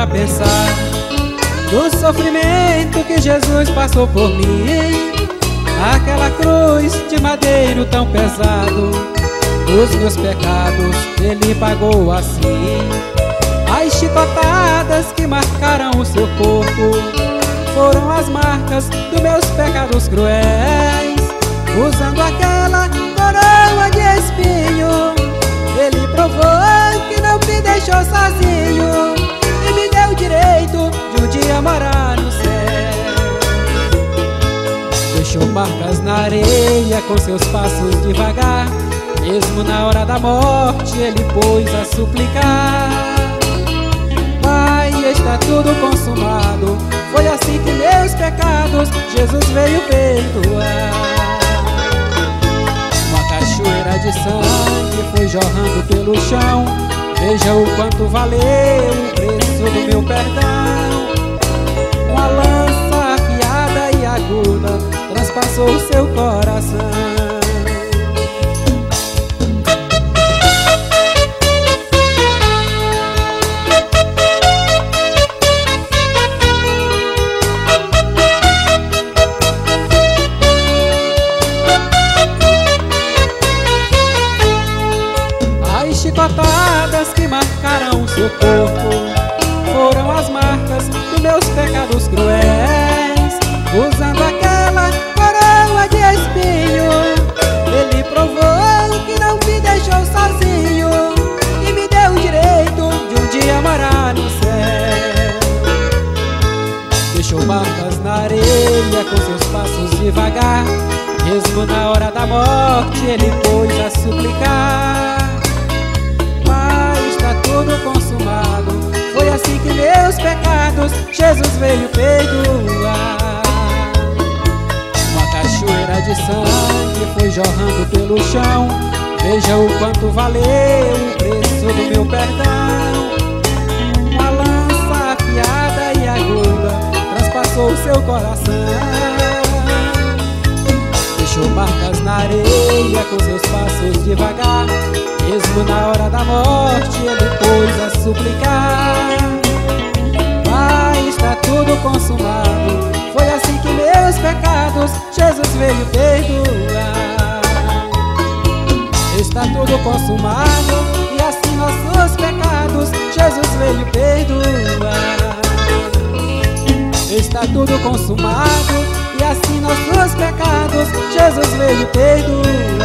pensar do sofrimento que Jesus passou por mim. Aquela cruz de madeiro tão pesado, os meus pecados Ele pagou assim. As chicotadas que marcaram o seu corpo foram as marcas dos meus pecados cruéis. Usando aquela coroa de espinho, Ele provou que não me deixou sozinho e me deu o direito de um dia morar no céu. Deixou marcas na areia com seus passos devagar. Mesmo na hora da morte Ele pôs a suplicar: Pai, está tudo consumado. Foi assim que meus pecados Jesus veio perdoar. Uma cachoeira de sangue foi jorrando pelo chão. Veja o quanto valeu o preço do meu perdão. Uma lança afiada e aguda transpassou o seu coração. Chicotadas que marcaram o seu corpo foram as marcas dos meus pecados cruéis. Usando aquela coroa de espinho, Ele provou que não me deixou sozinho e me deu o direito de um dia morar no céu. Deixou marcas na areia com seus passos devagar. Mesmo na hora da morte Ele pôs a suplicar: tudo consumado. Foi assim que meus pecados Jesus veio perdoar. Uma cachoeira de sangue foi jorrando pelo chão. Veja o quanto valeu o preço do meu perdão. Uma lança afiada e aguda transpassou o seu coração. Deixou marcas na areia com seus passos devagar. Mesmo na hora da morte Ele pôs a suplicar: Pai, está tudo consumado. Foi assim que meus pecados Jesus veio perdoar. Está tudo consumado e assim nossos pecados Jesus veio perdoar. Está tudo consumado e assim nossos pecados Jesus veio perdoar.